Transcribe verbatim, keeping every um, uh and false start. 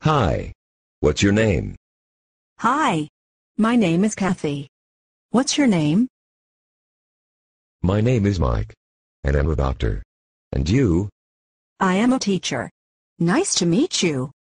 Hi. What's your name? Hi. My name is Kathy. What's your name? My name is Mike. And I'm a doctor. And you? I am a teacher. Nice to meet you.